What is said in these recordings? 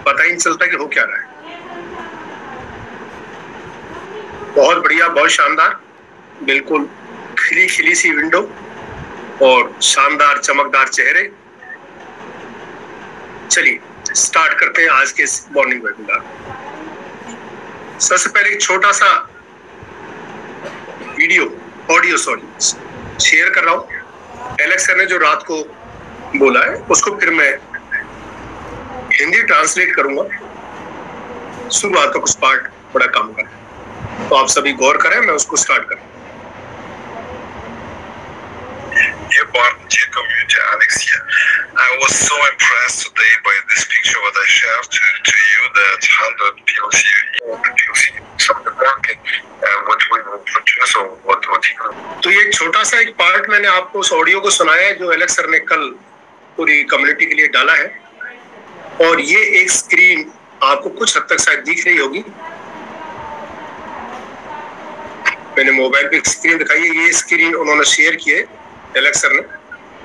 पता ही नहीं चलता कि हो क्या रहा है। बहुत बढ़िया, बहुत शानदार, बिल्कुल खिली खिली सी विंडो और शानदार चमकदार चेहरे। चलिए स्टार्ट करते हैं आज के इस मॉर्निंग वेबिनार। सबसे पहले एक छोटा सा ऑडियो शेयर कर रहा हूं। एलेक्स सर ने जो रात को बोला है उसको फिर मैं हिंदी ट्रांसलेट करूंगा। शुरुआत का कुछ पार्ट बड़ा काम का है, तो आप सभी गौर करें, मैं उसको स्टार्ट करूं। Dear community, Alex here. I was so impressed today by this picture what I shared to you, that 100 PLC, some of the market, what we will produce or what you. तो ये छोटा सा एक part मैंने आपको उस audio को सुनाया है जो एलेक्स सर ने कल पूरी कम्युनिटी के लिए डाला है। और ये एक स्क्रीन आपको कुछ हद तक शायद दिख रही होगी। मैंने मोबाइल पे स्क्रीन दिखाई है, ये स्क्रीन उन्होंने शेयर की है एलेक्स सर ने।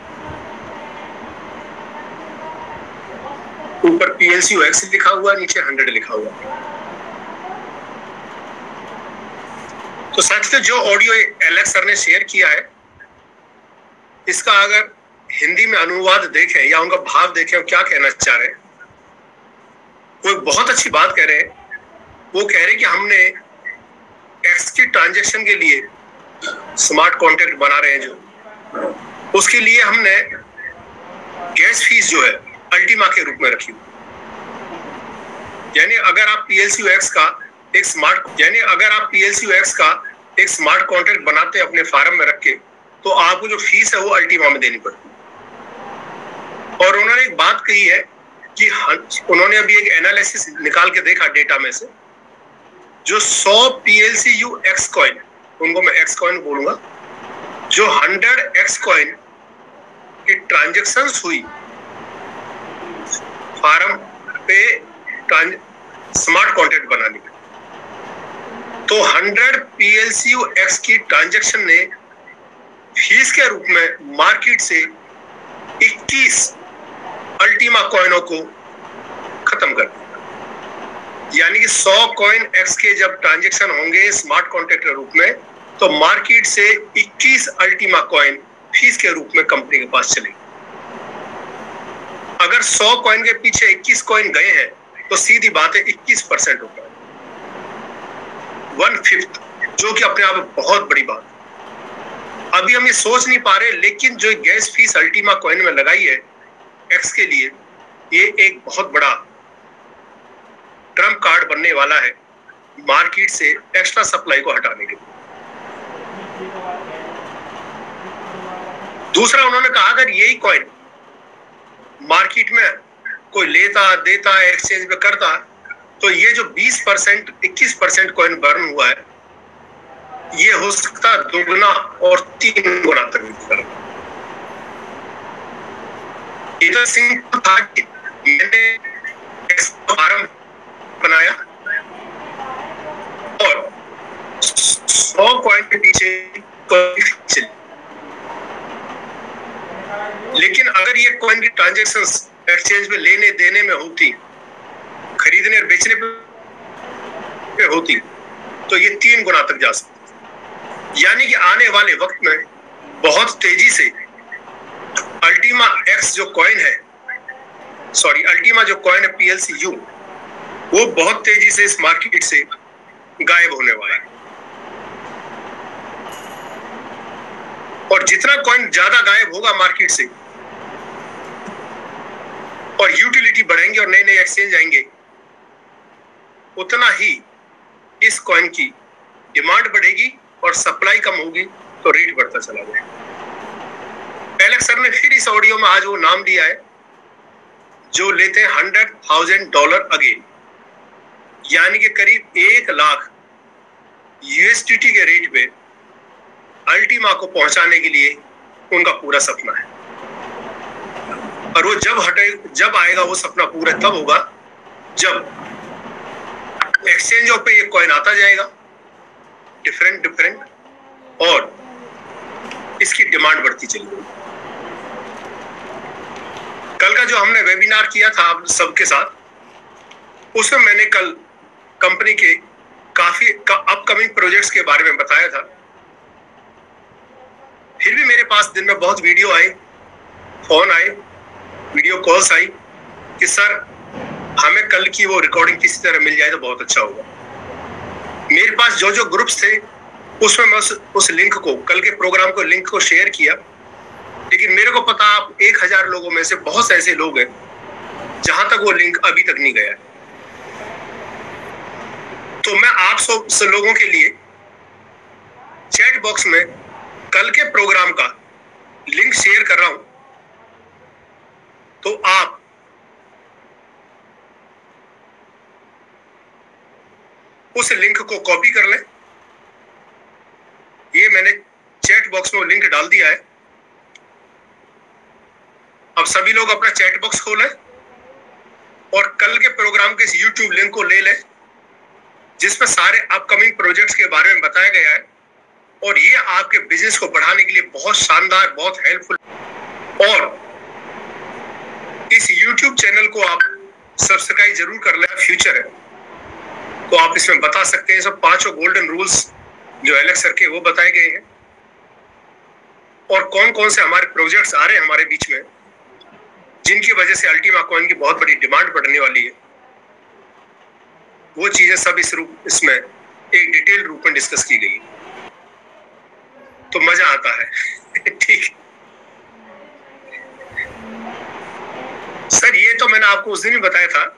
ऊपर PLCOX लिखा हुआ, नीचे 100 लिखा हुआ। तो साथियों, जो ऑडियो एलेक्स सर ने शेयर किया है, इसका अगर हिंदी में अनुवाद देखें या उनका भाव देखें, वो क्या कहना चाह रहे हैं, वो एक बहुत अच्छी बात कह रहे हैं। वो कह रहे हैं कि हमने X की ट्रांजैक्शन के लिए स्मार्ट कॉन्ट्रैक्ट बना रहे हैं, जो उसके लिए हमने गैस फीस जो है अल्टीमा के रूप में रखी। यानी अगर आप PLCOX का एक स्मार्ट कॉन्ट्रैक्ट बनाते हैं अपने फार्म में रख के, तो आपको जो फीस है वो अल्टीमा में देनी पड़ती। और उन्होंने एक बात कही है कि उन्होंने अभी एक एनालिसिस निकाल के देखा डेटा में से, जो 100 PLCUX कॉइन, उनको मैं X कॉइन बोलूंगा, जो 100 X कॉइन की ट्रांजैक्शंस हुई फार्म पे स्मार्ट कॉन्ट्रैक्ट बनाने में, तो 100 PLCUX की ट्रांजैक्शन ने फीस के रूप में मार्केट से 21 अल्टीमा कॉइनों को खत्म कर दिया। यानी कि 100 कॉइन X के जब ट्रांजैक्शन होंगे स्मार्ट कॉन्ट्रैक्ट के रूप में, तो मार्केट से 21 अल्टीमा कॉइन फीस के रूप में कंपनी के पास चलेगी। अगर 100 कॉइन के पीछे 21 कॉइन गए हैं, तो सीधी बात है 21% होगा, 1/5, जो कि अपने आप में बहुत बड़ी बात है। अभी हम ये सोच नहीं पा रहे, लेकिन जो गैस फीस अल्टीमा कॉइन में लगाई है X के लिए, ये एक बहुत बड़ा ट्रम्प कार्ड बनने वाला है मार्केट से एक्स्ट्रा सप्लाई को हटाने के लिए। दूसरा, उन्होंने कहा अगर यही कॉइन मार्केट में कोई लेता देता है, एक्सचेंज पे करता, तो ये जो 20% 21% कॉइन बर्न हुआ है, ये हो सकता है 2 गुना और 3 गुना तक भी। इधर सिंपल था कि मैंने फार्म बनाया और 100 कॉइन के पीछे, लेकिन अगर ये कॉइन की ट्रांजैक्शंस एक्सचेंज में लेने देने में होती, खरीदने और बेचने पे होती, तो ये 3 गुना तक जा सकती। यानी कि आने वाले वक्त में बहुत तेजी से अल्टीमा X जो कॉइन है, अल्टीमा जो कॉइन है PLCU, वो बहुत तेजी से इस मार्केट से गायब होने वाला है। और जितना कॉइन ज्यादा गायब होगा मार्केट से, और यूटिलिटी बढ़ेंगे और नए नए एक्सचेंज आएंगे, उतना ही इस कॉइन की डिमांड बढ़ेगी और सप्लाई कम होगी, तो रेट बढ़ता चला जाएगा। एलेक्स सर ने फिर इस ऑडियो में आज वो नाम लिया है जो लेते हैं $100,000 अगेन, यानी कि करीब 1 लाख USDT के रेट पे अल्टीमा को पहुंचाने के लिए उनका पूरा सपना है। और वो जब आएगा वो सपना पूरा तब होगा जब एक्सचेंजों पे ये कॉइन आता जाएगा डिफरेंट, और इसकी डिमांड बढ़ती चली गई। कल का जो हमने वेबिनार किया था आप सबके साथ, उसमें मैंने कल कंपनी के काफी अपकमिंग प्रोजेक्ट्स के बारे में बताया था। फिर भी मेरे पास दिन में बहुत वीडियो आए, फोन आए, वीडियो कॉल्स आई कि सर हमें कल की वो रिकॉर्डिंग किसी तरह मिल जाए तो बहुत अच्छा होगा। मेरे पास जो जो ग्रुप्स थे उसमें मैं उस लिंक को, कल के प्रोग्राम को, लिंक को शेयर किया, लेकिन मेरे को पता आप 1000 लोगों में से बहुत से ऐसे लोग हैं जहां तक वो लिंक अभी तक नहीं गया। तो मैं आप सब लोगों के लिए चैट बॉक्स में कल के प्रोग्राम का लिंक शेयर कर रहा हूं, तो आप उस लिंक को कॉपी कर लें। ये मैंने चैट बॉक्स में लिंक डाल दिया है। अब सभी लोग अपना चैट बॉक्स खोलें और कल के प्रोग्राम के इस YouTube लिंक को ले लें जिसमें सारे अपकमिंग प्रोजेक्ट्स के बारे में बताया गया है, और ये आपके बिजनेस को बढ़ाने के लिए बहुत शानदार, बहुत हेल्पफुल। और इस YouTube चैनल को आप सब्सक्राइब जरूर कर लें। फ्यूचर है तो आप इसमें बता सकते हैं सब 5 गोल्डन रूल्स जो एलेक्स सर के वो बताए गए हैं, और कौन कौन से हमारे प्रोजेक्ट्स आ रहे हैं हमारे बीच में जिनकी वजह से अल्टीमा कॉइन की बहुत बड़ी डिमांड बढ़ने वाली है। वो चीजें सब इसमें एक डिटेल रूप में डिस्कस की गई, तो मजा आता है। ठीक सर, ये तो मैंने आपको उस दिन ही बताया था।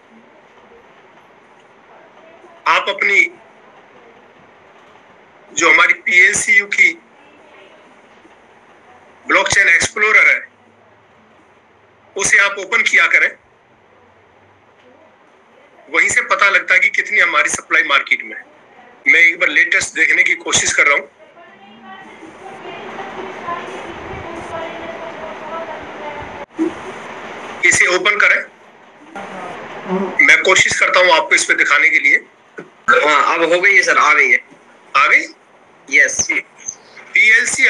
आप अपनी जो हमारी PLCU की ब्लॉकचेन एक्सप्लोरर है उसे आप ओपन किया करें, वहीं से पता लगता है कि कितनी हमारी सप्लाई मार्केट में है। मैं एक बार लेटेस्ट देखने की कोशिश कर रहा हूं। इसे ओपन करें, मैं कोशिश करता हूं आपको इस पे दिखाने के लिए। हाँ, अब हो गई है सर, आ गई है। आ गई? यस। PLC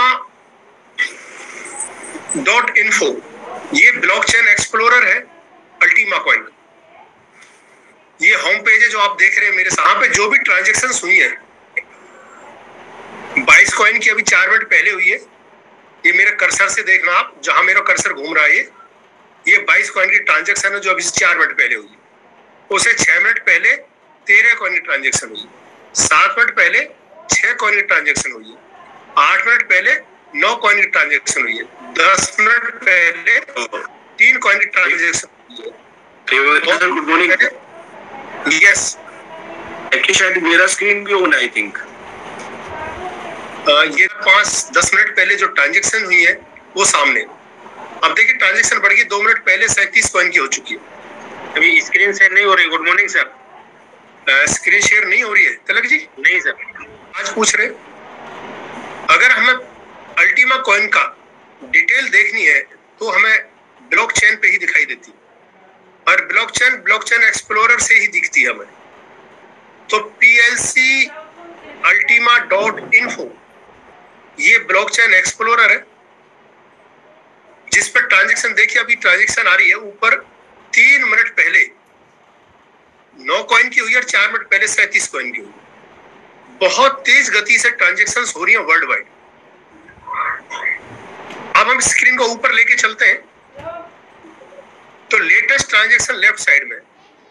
Ultima.info ये ब्लॉकचेन एक्सप्लोरर है अल्टीमा कॉइन। ये होम पेज है जो आप देख रहे हैं मेरे सामने। पे जो भी ट्रांजैक्शंस हुई है 22 कॉइन की अभी 4 मिनट पहले हुई है। ये मेरे कर्सर से देखना आप, जहां मेरा कर्सर घूम रहा है ये 22 कॉइन की ट्रांजैक्शन है जो अभी 4 मिनट पहले हुई। उसे 6 मिनट पहले 13 कॉइन की ट्रांजैक्शन हुई, 7 मिनट पहले 6 कॉइन की ट्रांजैक्शन हुई है, 8 मिनट पहले 9 कॉइन की ट्रांजैक्शन हुई है, 10 मिनट पहले 3 कॉइन की ट्रांजैक्शन हुई है। Good morning. यस, एक्चुअली शायद मेरा स्क्रीन भी ऑन है, आई थिंक। ये 5-10 मिनट पहले जो ट्रांजैक्शन हुई है वो सामने। अब देखिए ट्रांजैक्शन बढ़ गई, 2 मिनट पहले 37 कॉइन की हो चुकी है। अभी स्क्रीन शेयर नहीं हो रही। Good morning sir. Screen share नहीं हो रही है तिलक जी? नहीं सर। आज पूछ रहे अगर हमें अल्टीमा कॉइन का डिटेल देखनी है तो हमें ब्लॉकचेन पे ही दिखाई देती, और ब्लॉकचेन एक्सप्लोरर से ही दिखती है हमें। तो PLC Ultima.info ये ब्लॉकचेन एक्सप्लोरर है जिस पर ट्रांजैक्शन देखिए, अभी ट्रांजैक्शन आ रही है ऊपर 3 मिनट पहले 9 कॉइन की हुई और 4 मिनट पहले 37 कॉइन की हुई। बहुत तेज गति से ट्रांजैक्शंस हो रही हैं वर्ल्ड वाइड। अब हम स्क्रीन को ऊपर लेके चलते हैं तो लेटेस्ट ट्रांजैक्शन लेफ्ट साइड में।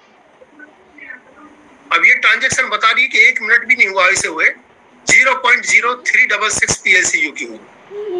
अब ये ट्रांजैक्शन बता रही है कि 1 मिनट भी नहीं हुआ इसे हुए 0.0366 PLCU की हुई,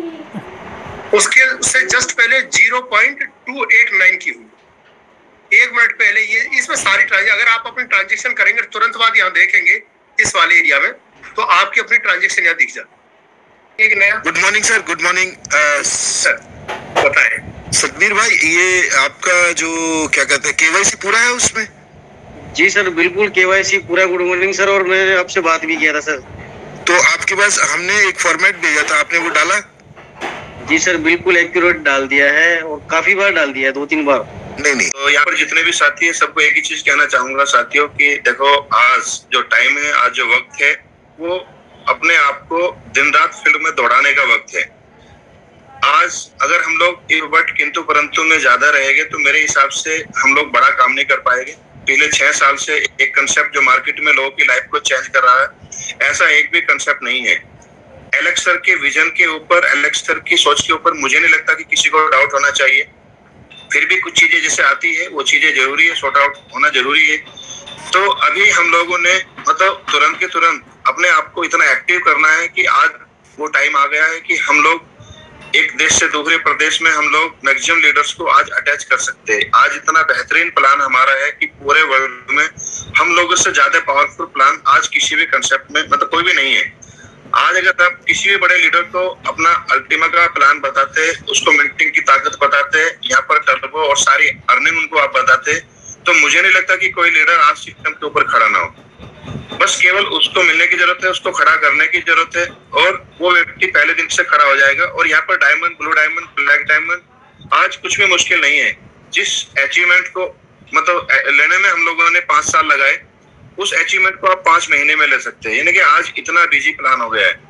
उससे जस्ट पहले 0.289 की हुई, 1 मिनट पहले। ये इसमें सारी ट्रांजैक्शन, अगर आप अपनी ट्रांजैक्शन करेंगे तुरंत बाद यहाँ देखेंगे इस वाले एरिया में, तो आपकी अपनी ट्रांजैक्शन यहाँ दिख जाती। एक नया good morning sir. Good morning sir, बताएं सतबीर भाई, ये आपका जो क्या कहते हैं KYC पूरा है उसमें? जी सर, बिल्कुल KYC पूरा। गुड मॉर्निंग सर, और मैंने आपसे बात भी किया था सर। तो आपके पास हमने एक फॉर्मेट भेजा था, आपने वो डाला? जी सर, बिल्कुल एक्यूरेट डाल दिया है, और काफी बार डाल दिया है, 2-3 बार। नहीं। तो यहाँ पर जितने भी साथी हैं सबको एक ही चीज कहना चाहूंगा साथियों कि देखो, आज जो टाइम है, आज जो वक्त है, वो अपने आप को दिन रात फील्ड में दौड़ाने का वक्त है। आज अगर हम लोग बट किंतु परंतु में ज्यादा रहेंगे तो मेरे हिसाब से हम लोग बड़ा काम नहीं कर पाएंगे, पिछले 6 साल से एक कंसेप्ट जो मार्केट में लोगों की लाइफ को चेंज कर रहा है, ऐसा एक भी कंसेप्ट नहीं है। एलेक्स सर के विजन के ऊपर, एलेक्स सर की सोच के ऊपर मुझे नहीं लगता कि किसी को डाउट होना चाहिए। फिर भी कुछ चीजें जैसे आती है वो चीजें जरूरी है, सॉर्ट आउट होना जरूरी है। तो अभी हम लोगों ने मतलब तुरंत के तुरंत अपने आप को इतना एक्टिव करना है कि आज वो टाइम आ गया है कि हम लोग एक देश से दूसरे प्रदेश में हम लोग मैक्सिमम लीडर्स को आज अटैच कर सकते हैं। आज इतना बेहतरीन प्लान हमारा है कि पूरे वर्ल्ड में हम लोगों से ज्यादा पावरफुल प्लान आज किसी भी कंसेप्ट में मतलब कोई भी नहीं है। आज अगर आप किसी भी बड़े लीडर को अपना अल्टीमा का प्लान बताते हैं, उसको मिंटिंग की ताकत बताते हैं, यहाँ पर टर्बो और सारी अर्निंग उनको आप बताते हैं, तो मुझे नहीं लगता कि कोई लीडर आज सिस्टम के ऊपर खड़ा ना हो। बस केवल उसको मिलने की जरूरत है, उसको खड़ा करने की जरूरत है और वो व्यक्ति पहले दिन से खड़ा हो जाएगा। और यहाँ पर diamond, blue diamond, black diamond आज कुछ भी मुश्किल नहीं है। जिस अचीवमेंट को मतलब लेने में हम लोगों ने 5 साल लगाए, उस अचीवमेंट को आप 5 महीने में ले सकते हैं। यानी कि आज इतना बिजी प्लान हो गया है।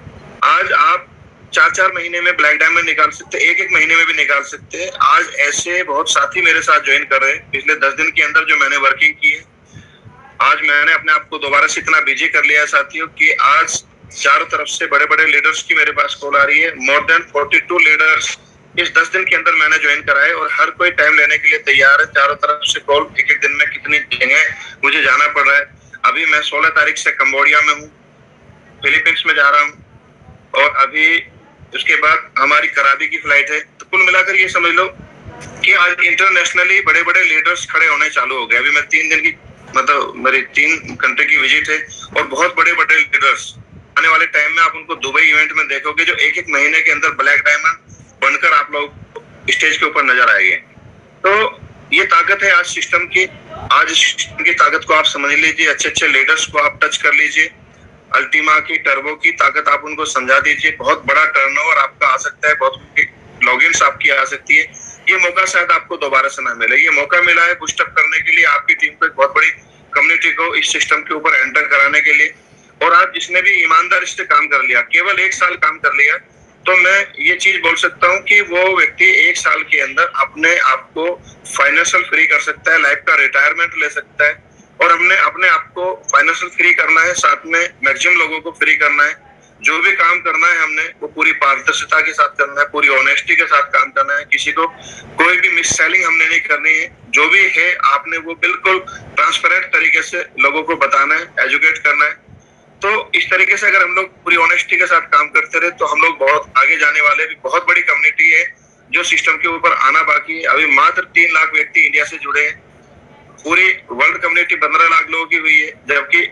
आज आप 4-4 महीने में ब्लैक डायमंड निकाल सकते हैं, 1-1 महीने में भी निकाल सकते हैं। आज ऐसे बहुत साथी मेरे साथ ज्वाइन कर रहे हैं। पिछले 10 दिन के अंदर जो मैंने वर्किंग की है, आज मैंने अपने आप को दोबारा से इतना बिजी कर लिया है साथियों कि आज चारों तरफ से बड़े बड़े लीडर्स की मेरे पास कॉल आ रही है। मोर देन 42 लीडर्स इस 10 दिन के अंदर मैंने ज्वाइन कराए और हर कोई टाइम लेने के लिए तैयार है। चारों तरफ से कॉल, एक दिन में कितनी जगह मुझे जाना पड़ रहा है। अभी मैं 16 तारीख से कंबोडिया में हूँ, फिलीपींस में जा रहा हूँ और अभी उसके बाद हमारी कराची की फ्लाइट है। तो कुल मिलाकर ये समझ लो कि आज इंटरनेशनली बड़े बड़े लीडर्स खड़े होने चालू हो गए। अभी मैं 3 दिन की मतलब मेरी 3 कंट्री की विजिट है और बहुत बड़े बड़े लीडर्स आने वाले टाइम में आप उनको दुबई इवेंट में देखोगे जो 1-1 महीने के अंदर ब्लैक डायमंड बनकर आप लोग स्टेज के ऊपर नजर आएंगे। तो ये ताकत है आज सिस्टम की। आज सिस्टम की ताकत को आप समझ लीजिए, अच्छे अच्छे लीडर्स को आप टच कर लीजिए, अल्टीमा की, टर्बो की ताकत आप उनको समझा दीजिए। बहुत बड़ा टर्नओवर आपका आ सकता है, बहुत लॉगिन्स आपकी आ सकती है। ये मौका शायद आपको दोबारा से ना मिले। ये मौका मिला है बूस्टअप करने के लिए, आपकी टीम को एक बहुत बड़ी कम्युनिटी को इस सिस्टम के ऊपर एंटर कराने के लिए। और आज जिसने भी ईमानदारी से काम कर लिया, केवल 1 साल काम कर लिया, तो मैं ये चीज बोल सकता हूँ कि वो व्यक्ति 1 साल के अंदर अपने आप को फाइनेंशियल फ्री कर सकता है, लाइफ का रिटायरमेंट ले सकता है। और हमने अपने आप को फाइनेंशियल फ्री करना है, साथ में मैक्सिमम लोगों को फ्री करना है। जो भी काम करना है हमने वो पूरी पारदर्शिता के साथ करना है, पूरी ऑनेस्टी के साथ काम करना है। किसी को कोई भी मिस सेलिंग हमने नहीं करनी है। जो भी है आपने वो बिल्कुल ट्रांसपेरेंट तरीके से लोगों को बताना है, एजुकेट करना है। तो इस तरीके से अगर हम लोग पूरी ऑनेस्टी के साथ काम करते रहे तो हम लोग बहुत आगे जाने वाले। भी बहुत बड़ी कम्युनिटी है जो सिस्टम के ऊपर आना बाकी है। अभी मात्र 3 लाख व्यक्ति इंडिया से जुड़े हैं। पूरी वर्ल्ड कम्युनिटी 15 लाख लोगों की हुई है, जबकि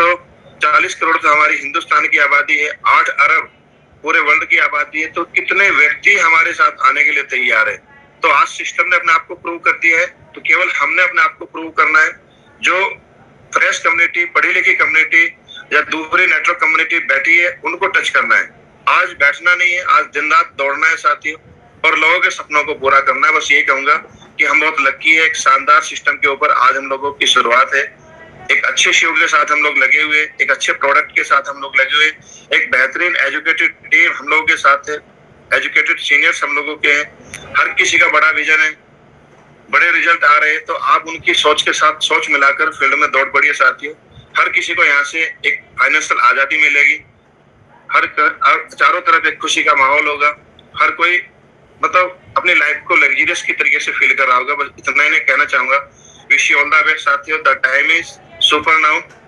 140 करोड़ तो हमारी हिंदुस्तान की आबादी है, 8 अरब पूरे वर्ल्ड की आबादी है। तो कितने व्यक्ति हमारे साथ आने के लिए तैयार है। तो आज सिस्टम ने अपने आप को प्रूव कर दिया है, तो केवल हमने अपने आप को प्रूव करना है। जो फ्रेश कम्युनिटी, पढ़ी लिखी कम्युनिटी या दूसरी नेटवर्क कम्युनिटी बैठी है, उनको टच करना है। आज बैठना नहीं है, आज दिन रात दौड़ना है साथियों, और लोगों के सपनों को पूरा करना है। बस ये कहूंगा कि हम बहुत लकी है, एक शानदार सिस्टम के ऊपर आज हम लोगों की शुरुआत है। एक अच्छे शेड्यूल के साथ हम लोग लगे हुए, एक अच्छे प्रोडक्ट के साथ हम लोग लगे हुए, एक बेहतरीन एजुकेटेड टीम हम लोगों के साथ है, एजुकेटेड सीनियर्स हम लोगों के हैं। हर किसी का बड़ा विजन है, बड़े रिजल्ट आ रहे हैं। तो आप उनकी सोच के साथ सोच मिलाकर फील्ड में दौड़ पड़िए साथियों। हर किसी को यहाँ से एक फाइनेंशियल आजादी मिलेगी। हर चारों तरफ एक खुशी का माहौल होगा। हर कोई मतलब अपनी लाइफ को लग्जरियस की तरीके से फील कर रहा होगा। बस इतना ही कहना चाहूंगा। Wish you all the best साथियों। The time is super now.